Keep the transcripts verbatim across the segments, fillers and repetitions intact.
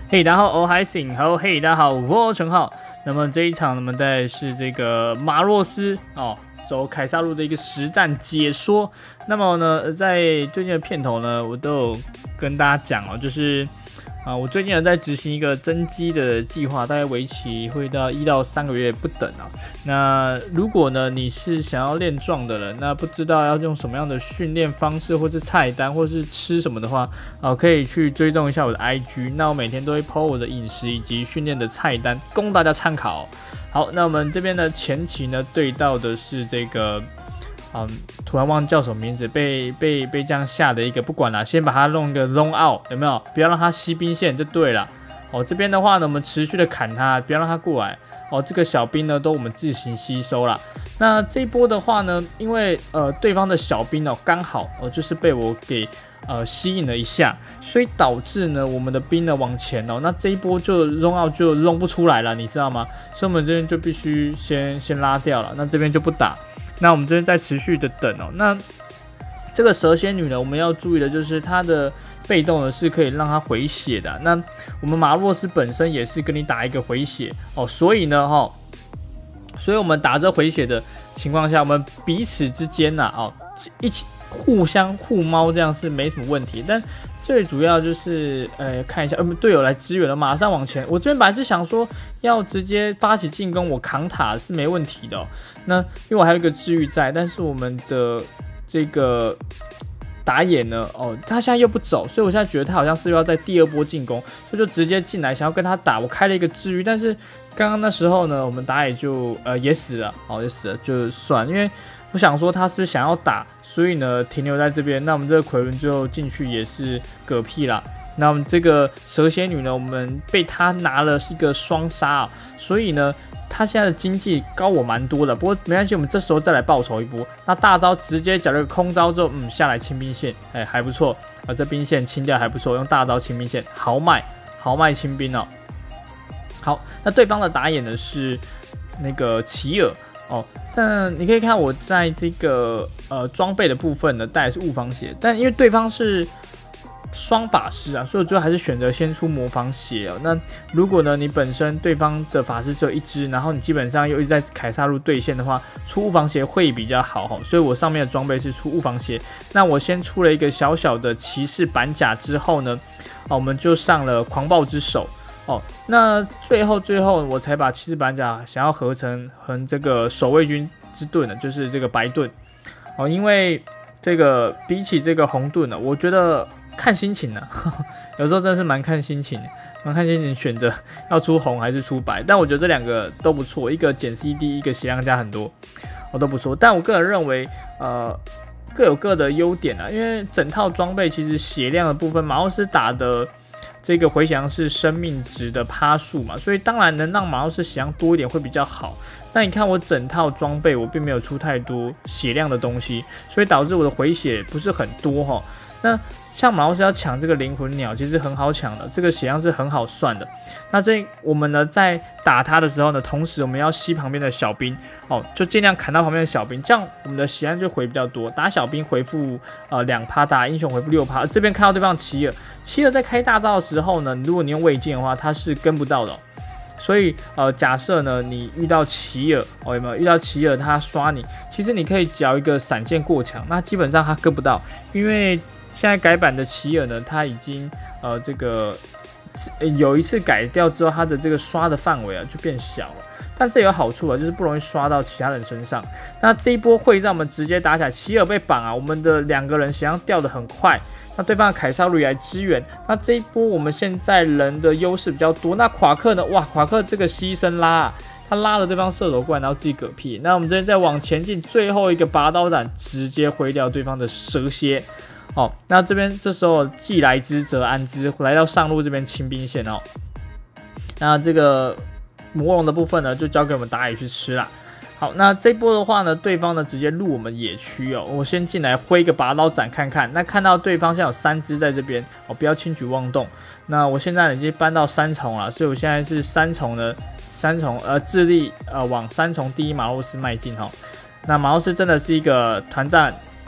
嘿，大家好，我还醒好，嘿，大家好，我陈浩。那么这一场，我们带的是这个马洛斯哦，走凯撒路的一个实战解说。那么呢，在最近的片头呢，我都有跟大家讲哦，就是啊，我最近有在执行一个增肌的计划，大概为期会到一到三个月不等啊。那如果呢你是想要练壮的人，那不知道要用什么样的训练方式，或是菜单，或是吃什么的话，啊，可以去追踪一下我的 I G。那我每天都会 po 我的饮食以及训练的菜单，供大家参考。好，那我们这边的前期呢对到的是这个。嗯，突然忘记叫什么名字，被被被这样下的一个，不管啦，先把它弄一个 long out， 有没有？不要让它吸兵线就对了。哦，这边的话呢，我们持续的砍它，不要让它过来。哦，这个小兵呢，都我们自行吸收啦。那这一波的话呢，因为呃对方的小兵哦，刚好哦就是被我给呃吸引了一下，所以导致呢我们的兵呢往前哦，那这一波就 long out 就 long 不出来了，你知道吗？所以我们这边就必须先先拉掉了，那这边就不打。那我们这边在持续的等哦。那这个蛇蝎女呢，我们要注意的就是她的被动呢是可以让她回血的。那我们马洛斯本身也是跟你打一个回血哦，所以呢哈、哦，所以我们打这回血的情况下，我们彼此之间呐、啊、哦一起互相互猫这样是没什么问题，但最主要就是呃看一下，呃队友来支援了，马上往前。我这边本来是想说要直接发起进攻，我扛塔是没问题的、哦。那因为我还有一个治愈在，但是我们的这个打野呢，哦，他现在又不走，所以我现在觉得他好像是要在第二波进攻，所以就直接进来想要跟他打。我开了一个治愈，但是刚刚那时候呢，我们打野就呃也死了，哦也死了，就算，因为我想说他是不是想要打，所以呢停留在这边。那我们这个奎伦最后进去也是嗝屁啦。那我们这个蛇蝎女呢，我们被他拿了一个双杀啊，所以呢。他现在的经济高我蛮多的，不过没关系，我们这时候再来报仇一波。那大招直接缴了个空招之后，嗯，下来清兵线，哎、欸，还不错啊，这兵线清掉还不错，用大招清兵线，豪迈豪迈清兵哦。好，那对方的打野呢是那个奇尔哦，但你可以看我在这个呃装备的部分呢带的是误防鞋，但因为对方是。双法师啊，所以我最后还是选择先出魔防鞋哦。那如果呢，你本身对方的法师只有一只，然后你基本上又一直在凯撒路对线的话，出误防鞋会比较好哦。所以我上面的装备是出误防鞋。那我先出了一个小小的骑士板甲之后呢，哦，我们就上了狂暴之手哦。那最后最后我才把骑士板甲想要合成和这个守卫军之盾的，就是这个白盾哦，因为这个比起这个红盾呢，我觉得。看心情呢、啊，有时候真的是蛮看心情，蛮看心情选择要出红还是出白。但我觉得这两个都不错，一个减 C D， 一个血量加很多，我都不错。但我个人认为，呃，各有各的优点啊。因为整套装备其实血量的部分，马洛斯打的这个回血量是生命值的趴数嘛，所以当然能让马洛斯血量多一点会比较好。但你看我整套装备，我并没有出太多血量的东西，所以导致我的回血不是很多哈。那像马洛斯要抢这个灵魂鸟，其实很好抢的，这个血量是很好算的。那这我们呢，在打它的时候呢，同时我们要吸旁边的小兵哦，就尽量砍到旁边的小兵，这样我们的血量就回比较多。打小兵回复呃两趴，打英雄回复六趴。这边看到对方奇尔，奇尔在开大招的时候呢，如果你用未尽的话，他是跟不到的、哦。所以呃，假设呢你遇到奇尔哦，有没有遇到奇尔他刷你，其实你可以缴一个闪现过墙，那基本上他跟不到，因为。现在改版的奇尔呢，它已经呃这个有一次改掉之后，它的这个刷的范围啊就变小了。但这有好处啊，就是不容易刷到其他人身上。那这一波会让我们直接打起来，奇尔被绑啊，我们的两个人血量掉得很快。那对方的凯撒路来支援，那这一波我们现在人的优势比较多。那夸克呢？哇，夸克这个牺牲拉、啊。他拉了对方射手过来，然后自己嗝屁。那我们这边再往前进，最后一个拔刀斩直接挥掉对方的蛇蝎。哦，那这边这时候既来之则安之，来到上路这边清兵线哦。那这个魔龙的部分呢，就交给我们打野去吃啦。好，那这波的话呢，对方呢直接入我们野区哦。我先进来挥个拔刀斩看看。那看到对方现在有三只在这边哦，不要轻举妄动。那我现在已经搬到三重了，所以我现在是三重呢，三重呃致力呃往三重第一马洛斯迈进哈、哦。那马洛斯真的是一个团战。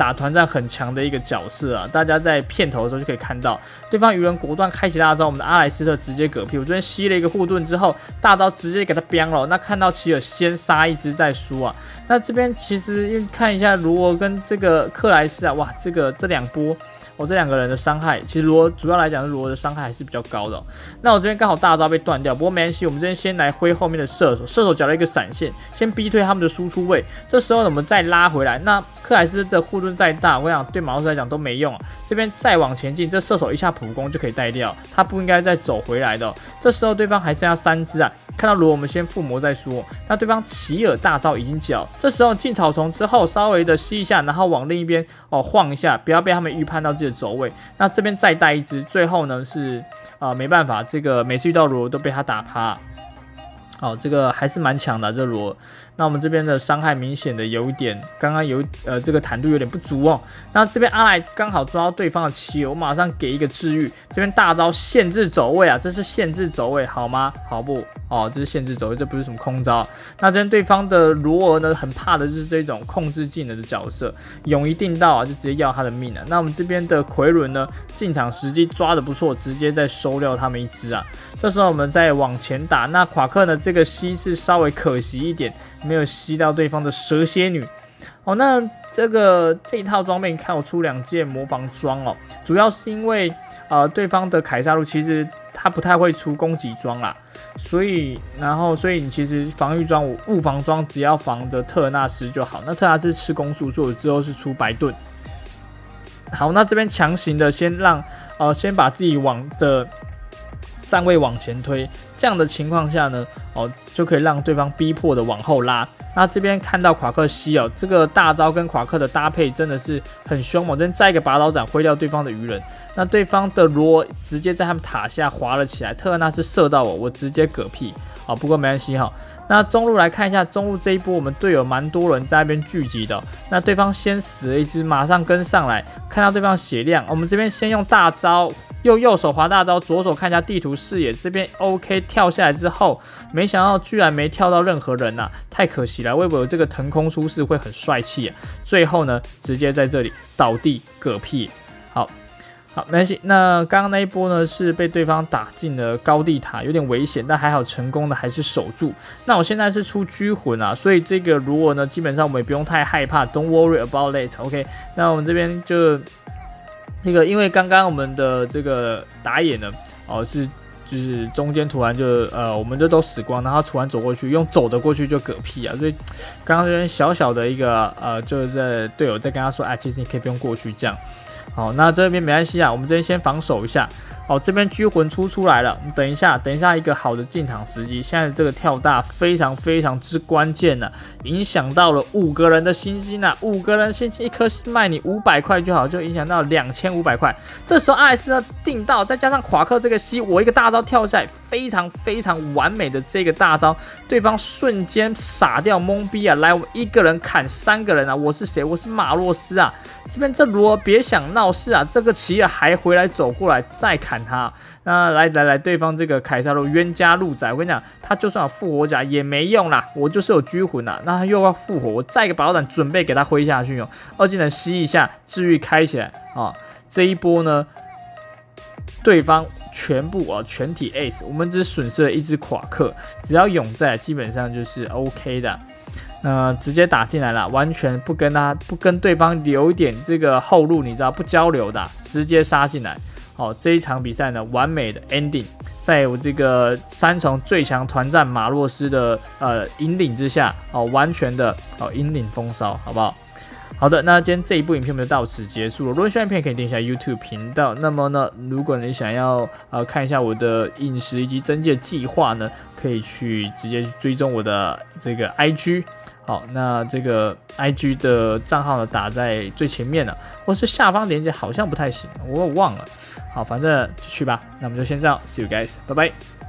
打团战很强的一个角色啊。大家在片头的时候就可以看到，对方鱼人果断开启大招，我们的阿莱斯特直接嗝屁。我这边吸了一个护盾之后，大招直接给他飙了。那看到奇尔先杀一只再输啊。那这边其实因为看一下罗尔跟这个克莱斯啊，哇，这个这两波。我、哦、这两个人的伤害，其实罗主要来讲，罗的伤害还是比较高的、哦。那我这边刚好大招被断掉，不过没关系，我们这边先来挥后面的射手，射手缴了一个闪现，先逼退他们的输出位。这时候呢，我们再拉回来。那克莱斯的护盾再大，我想对马洛斯来讲都没用、啊。这边再往前进，这射手一下普攻就可以带掉，他不应该再走回来的、哦。这时候对方还剩下三只啊。看到罗，我们先附魔再说。那对方奇尔大招已经缴，这时候进草丛之后，稍微的吸一下，然后往另一边哦晃一下，不要被他们预判到自己的走位。那这边再带一只，最后呢是啊、呃、没办法，这个每次遇到罗都被他打趴。哦，这个还是蛮强的、啊、这罗。那我们这边的伤害明显的有一点，刚刚有呃这个坦度有点不足哦。那这边阿莱刚好抓到对方的奇尔，我马上给一个治愈。这边大招限制走位啊，这是限制走位好吗？好不？哦，这是限制走位，这不是什么空招。那这边对方的罗尔呢，很怕的就是这种控制技能的角色，勇一定到啊，就直接要他的命啊。那我们这边的奎伦呢，进场时机抓的不错，直接再收掉他们一只啊。这时候我们再往前打，那夸克呢，这个吸是稍微可惜一点。没有吸到对方的蛇蝎女哦，那这个这一套装备，你看我出两件魔防装哦，主要是因为呃对方的凯撒路其实他不太会出攻击装啦，所以然后所以你其实防御装、物防装只要防着特纳斯就好。那特纳斯吃攻速，所以我之后是出白盾。好，那这边强行的先让呃先把自己往的站位往前推，这样的情况下呢，哦，就可以让对方逼迫的往后拉。那这边看到夸克西哦，这个大招跟夸克的搭配真的是很凶猛，这边再一个拔刀斩挥掉对方的鱼人。那对方的罗直接在他们塔下滑了起来，特纳斯射到我，我直接嗝屁。好，不过没关系哈。那中路来看一下，中路这一波我们队友蛮多人在那边聚集的、哦。那对方先死了一只，马上跟上来，看到对方血量，我们这边先用大招，右右手滑大招，左手看一下地图视野，这边 OK 跳下来之后，没想到居然没跳到任何人呐、啊，太可惜了。我以为有这个腾空出世会很帅气、啊，最后呢，直接在这里倒地嗝屁。好。好，没关系。那刚刚那一波呢，是被对方打进了高地塔，有点危险，但还好成功的还是守住。那我现在是出狙魂啊，所以这个如果呢，基本上我们也不用太害怕 ，Don't worry about it。OK， 那我们这边就那个，因为刚刚我们的这个打野呢，哦是就是中间突然就呃，我们就都死光，然后突然走过去，用走的过去就嗝屁啊，所以刚刚这边小小的一个呃，就是在队友在跟他说，哎，其实你可以不用过去这样。好，那这边没关系啊，我们这边先防守一下。好，这边狙魂出出来了，等一下，等一下一个好的进场时机。现在这个跳大非常非常之关键呢、啊，影响到了五个人的星星啊，五个人星星一颗星卖你五百块就好，就影响到两千五百块。这时候阿莱斯呢定到，再加上夸克这个吸，我一个大招跳下来，非常非常完美的这个大招，对方瞬间傻掉懵逼啊！来，我们一个人砍三个人啊！我是谁？我是马洛斯啊！这边这罗别想闹事啊！这个奇尔还回来走过来再砍他。那来来来，对方这个凯撒路冤家路窄，我跟你讲，他就算有复活甲也没用啦，我就是有狙魂啦，那他又要复活，我再一个宝弹准备给他挥下去哦，二技能吸一下，治愈开起来啊、哦！这一波呢，对方全部啊、哦、全体 ace， 我们只损失了一只夸克，只要勇在，基本上就是 OK 的。呃，直接打进来了，完全不跟他不跟对方留一点这个后路，你知道不交流的，直接杀进来。好、哦，这一场比赛呢，完美的 ending， 在我这个三重最强团战马洛斯的呃引领之下，哦，完全的哦引领风骚，好不好？好的，那今天这一部影片我们就到此结束了。如果喜欢影片，可以点一下 YouTube 频道。那么呢，如果你想要呃看一下我的饮食以及增肌计划呢，可以去直接去追踪我的这个 I G。好，那这个 I G 的账号呢打在最前面了，或是下方链接好像不太行，我忘了。好，反正就去吧。那我们就先这样 ，See you guys， 拜拜。